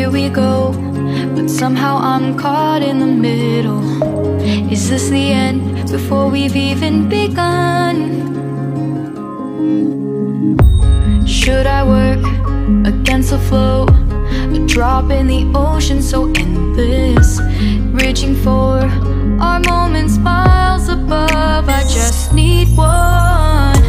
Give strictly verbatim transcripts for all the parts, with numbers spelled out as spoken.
where we go, but somehow I'm caught in the middle. Is this the end before we've even begun? Should I work against the flow? A drop in the ocean so endless, reaching for our moments miles above. I just need one,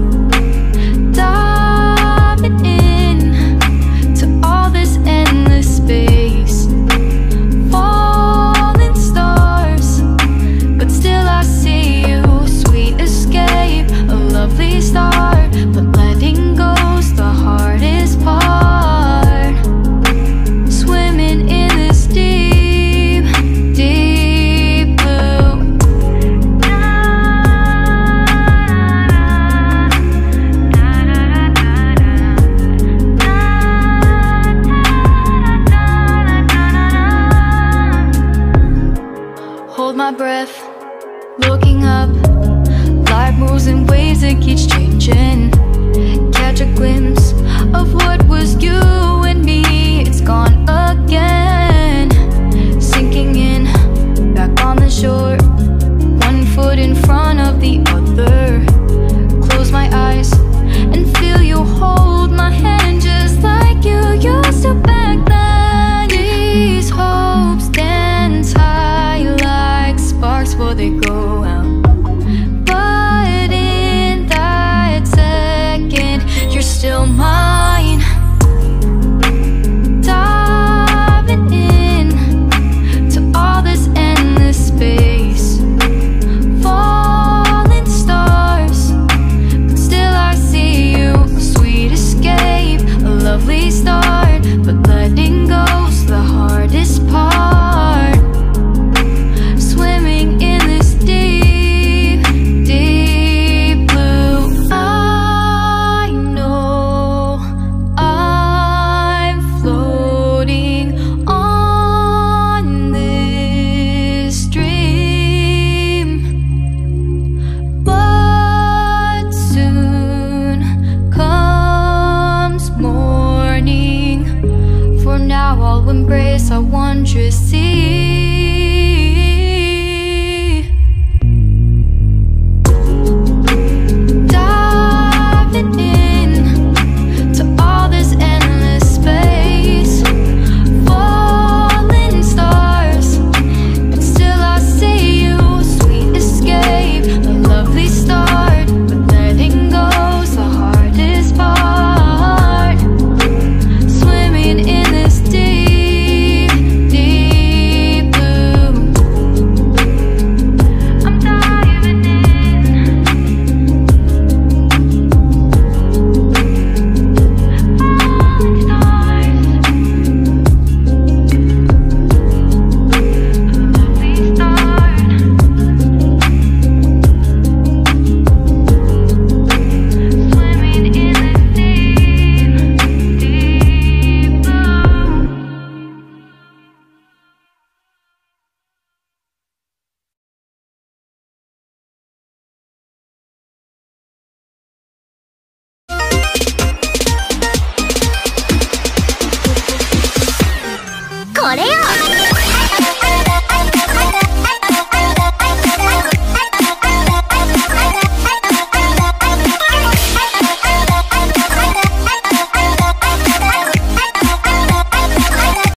diving in to all this endless space, falling stars, but still I see you. Sweet escape, a lovely start, but letting go's the hardest part. Swimming in this deep, deep blue. Hold my breath, looking up. Life moves in waves, it keeps changing. Catch a glimpse of what was you and me. It's gone again, sinking in, back on the shore. One foot in front of the other. Close my eyes and feel you hold my hand just like you used to back then. These hopes dance high like sparks before they go out. But in that second, you're still mine. Diving in to all this endless space, falling stars, but still I see you. A sweet escape, a lovely start, but letting go's the hardest part. Swimming in this deep, deep blue. I know I'm floating on this dream, but soon comes morning. For now I'll embrace our wondrous sea.